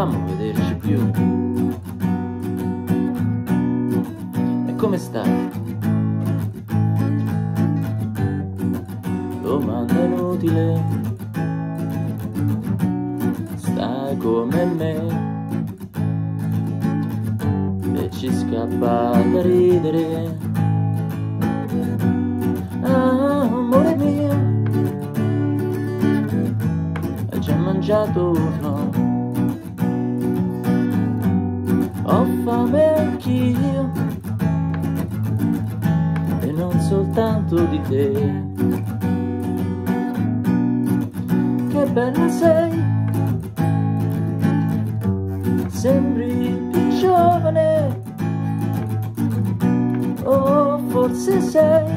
dovevamo vederci più. E come stai? Domanda inutile. Stai come me e ci scappa da ridere. Ah, amore mio, hai già mangiato o no? Ho fame anch'io e non soltanto di te. Che bella sei, sembri più giovane, o forse sei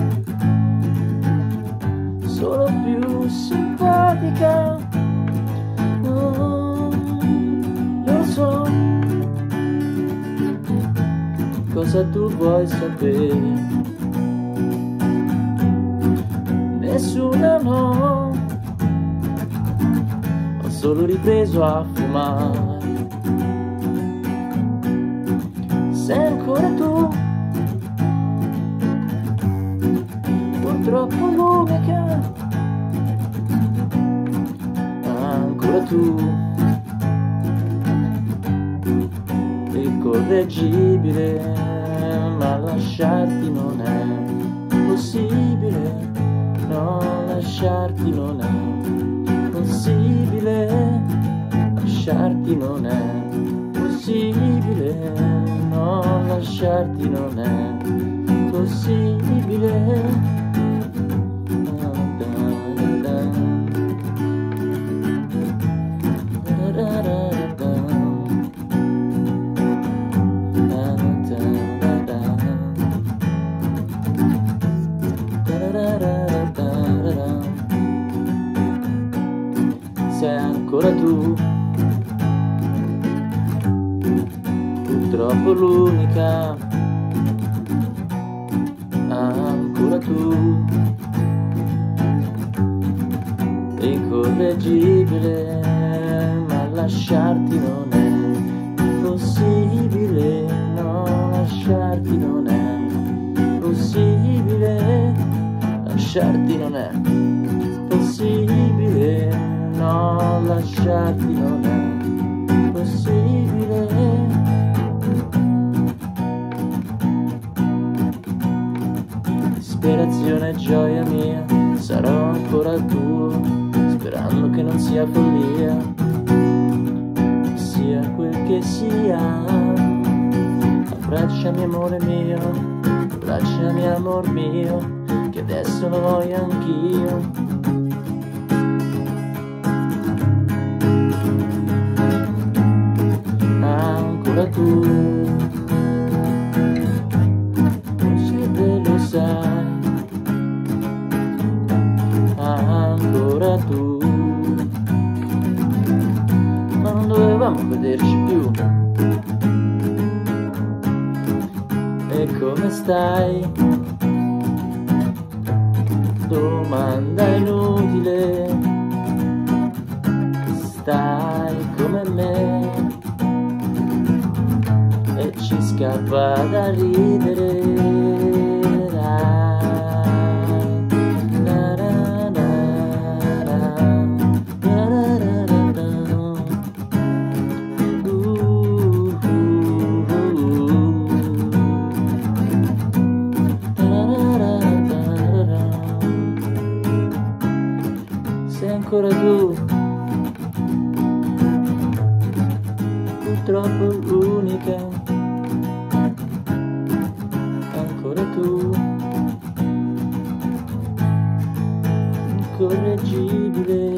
solo più simpatica. Lo so cosa tu vuoi sapere. Nessuna no, ho solo ripreso a fumare. Sei ancora tu, purtroppo l'unica. Ancora tu, incorreggibile, ma lasciarti non è possibile. No, lasciarti non è possibile. Lasciarti non è possibile. No, lasciarti non è possibile. Sei ancora tu, purtroppo l'unica. Ancora tu, incorreggibile, ma lasciarti non è possibile. No, lasciarti non è possibile. Lasciarti non è possibile. No, lasciarti non è possibile. Disperazione e gioia mia, sarò ancora tuo, sperando che non sia follia, sia quel che sia. Abbracciami amore mio, abbracciami amor mio, che adesso lo voglio anch'io. Ancora tu, forse te lo sai. Ancora tu, ma non dovevamo vederci più. E come stai? Domanda inutile. Stai come me e ci scappa da ridere. Sei ancora tu, purtroppo l'unica. Ancora tu, incorreggibile.